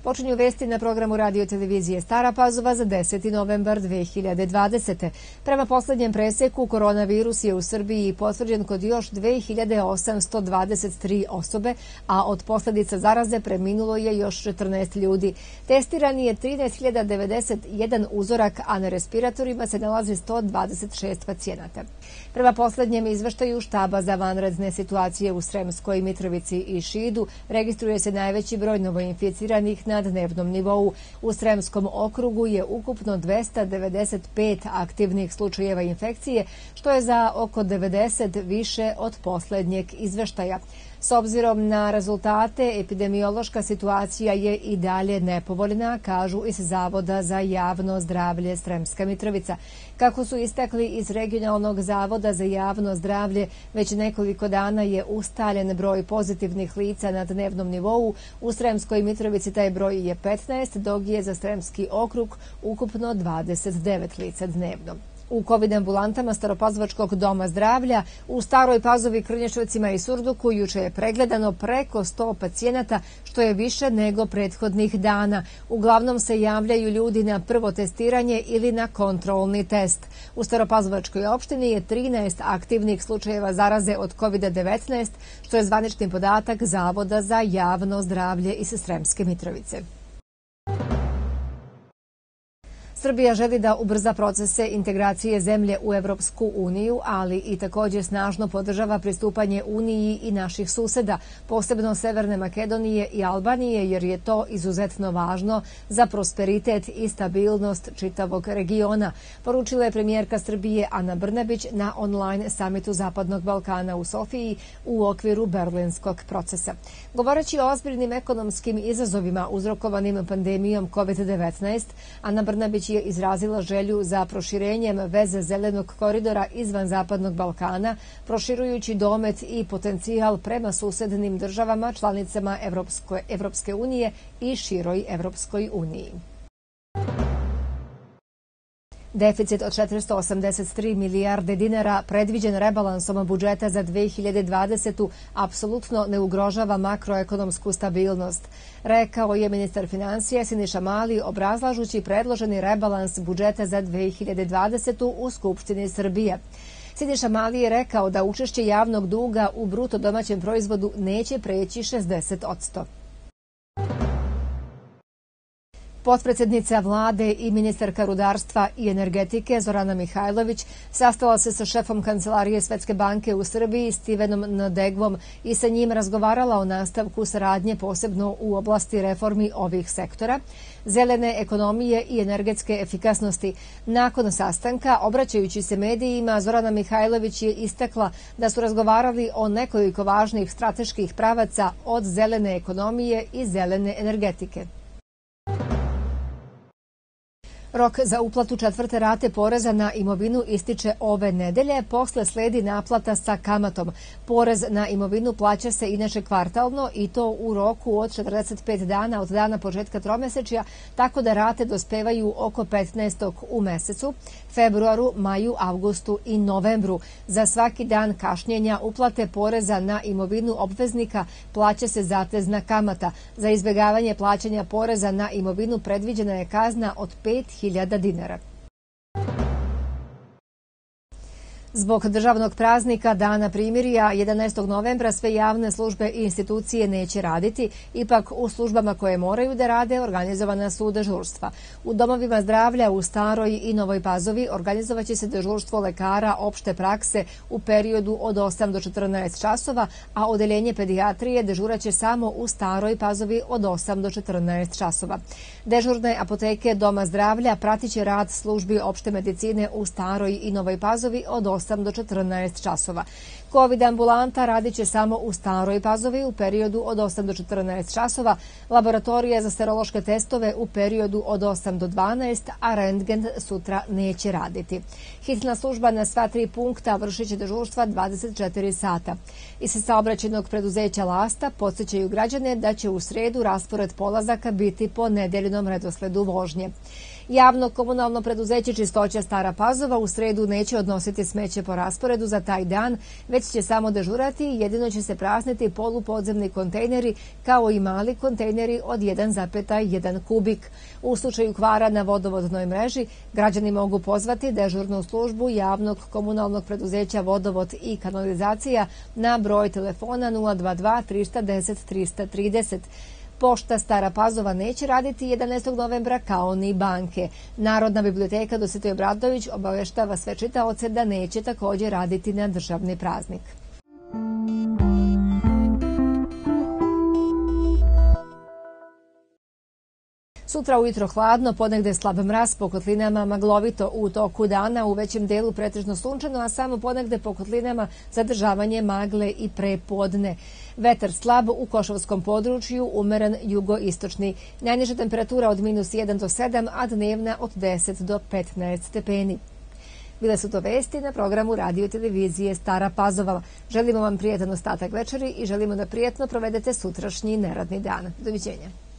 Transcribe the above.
Počinju vesti na programu radio televizije Stara Pazova za 10. novembar 2020. Prema poslednjem preseku, koronavirus je u Srbiji potvrđen kod još 2823 osobe, a od posledica zaraze preminulo je još 14 ljudi. Testiran je 13.091 uzorak, a na respiratorima se nalazi 126 pacijenata. Prema poslednjem izveštaju Štaba za vanredne situacije u Sremskoj Mitrovici i Šidu registruje se najveći broj novoinficiranih na dnevnom nivou. U Sremskom okrugu je ukupno 295 aktivnih slučajeva infekcije, što je za oko 90 više od poslednjeg izveštaja. S obzirom na rezultate, epidemiološka situacija je i dalje nepovoljna, kažu iz Zavoda za javno zdravlje Sremska Mitrovica. Kako su istakli iz Regionalnog zavoda za javno zdravlje, već nekoliko dana je ustaljen broj pozitivnih lica na dnevnom nivou. U Sremskoj Mitrovici taj broj je 15, dok je za Sremski okrug ukupno 29 lica dnevno. U COVID ambulantama Staropazovačkog doma zdravlja u Staroj Pazovi, Krnješovcima i Surduku juče je pregledano preko 100 pacijenata, što je više nego prethodnih dana. Uglavnom se javljaju ljudi na prvo testiranje ili na kontrolni test. U Staropazovačkoj opštini je 13 aktivnih slučajeva zaraze od COVID-19, što je zvanični podatak Zavoda za javno zdravlje iz Sremske Mitrovice. Srbija želi da ubrza procese integracije zemlje u Evropsku uniju, ali i također snažno podržava pristupanje Uniji i naših suseda, posebno Severne Makedonije i Albanije, jer je to izuzetno važno za prosperitet i stabilnost čitavog regiona, poručila je premijerka Srbije Ana Brnabić na online samitu Zapadnog Balkana u Sofiji u okviru berlinskog procesa. Govoreći o ozbiljnim ekonomskim izazovima uzrokovanim pandemijom COVID-19, Ana Brnabić je izrazila želju za proširenjem veze zelenog koridora izvan Zapadnog Balkana, proširujući domet i potencijal prema susednim državama, članicama Evropske unije i široj Evropskoj uniji. Deficit od 483 milijarde dinara predviđen rebalansom budžeta za 2020. apsolutno ne ugrožava makroekonomsku stabilnost, rekao je ministar finansija Siniša Mali obrazlažući predloženi rebalans budžeta za 2020. u Skupštini Srbije. Siniša Mali je rekao da učešće javnog duga u bruto domaćem proizvodu neće preći 60%. Potpredsjednica vlade i ministarka rudarstva i energetike Zorana Mihajlović sastala se sa šefom Kancelarije Svetske banke u Srbiji Stevenom Ndegvom i sa njim razgovarala o nastavku saradnje posebno u oblasti reformi ovih sektora, zelene ekonomije i energetske efikasnosti. Nakon sastanka, obraćajući se medijima, Zorana Mihajlović je istakla da su razgovarali o nekoliko važnih strateških pravaca od zelene ekonomije i zelene energetike. Rok za uplatu četvrte rate poreza na imovinu ističe ove nedelje, posle sledi naplata sa kamatom. Porez na imovinu plaća se inače kvartalno i to u roku od 45 dana od dana početka tromesečja, tako da rate dospevaju oko 15. u mesecu, februaru, maju, avgustu i novembru. Za svaki dan kašnjenja uplate poreza na imovinu obveznika plaća se zatezna kamata. Za izbjegavanje plaćanja poreza na imovinu predviđena je kazna od 5.000 dinara. Zbog državnog praznika Dana primirja 11. novembra sve javne službe i institucije neće raditi, ipak u službama koje moraju da rade organizovana su dežurstva. U domovima zdravlja u Staroj i Novoj Pazovi organizovaće se dežurstvo lekara opšte prakse u periodu od 8 do 14 časova, a odeljenje pedijatrije dežuraće samo u Staroj Pazovi od 8 do 14 časova. Dežurne apoteke Doma zdravlja pratiće rad službi opšte medicine u Staroj i Novoj Pazovi od 8 do 14 časova. COVID ambulanta radit će samo u Staroj Pazovi u periodu od 8 do 14 časova, laboratorija za serološke testove u periodu od 8 do 12, a rentgen sutra neće raditi. Hitna služba na sva 3 punkta vršit će dežurstva 24 sata. Iz saobraćajnog preduzeća Lasta podsjećaju građane da će u sredu raspored polazaka biti po nedeljnom redosledu vožnje. Javno komunalno preduzeće Čistoća Stara Pazova u sredu neće odnositi smeće po rasporedu za taj dan, već će samo dežurati i jedino će se prazniti polupodzemni kontejneri kao i mali kontejneri od 1,1 kubik. U slučaju kvara na vodovodnoj mreži, građani mogu pozvati dežurnu službu Javnog komunalnog preduzeća Vodovod i kanalizacija na broj telefona 022 310 330. Pošta Stara Pazova neće raditi 11. novembra kao ni banke. Narodna biblioteka Dositej Obradović obaveštava sve čitaoce da neće također raditi na državni praznik. Sutra ujutro hladno, ponegde slab mraz, po kotlinama maglovito u toku dana, u većem delu pretežno sunčano, a samo ponegde po kotlinama zadržavanje magle i prepodne. Vetar slab u Košavskom području, umeren jugoistočni. Najniža temperatura od -1 do 7, a dnevna od 10 do 15 stepeni. Bile su to vesti na programu radio televizije Stara Pazova. Želimo vam prijetan ostatak večeri i želimo da prijetno provedete sutrašnji neradni dan. Doviđenja.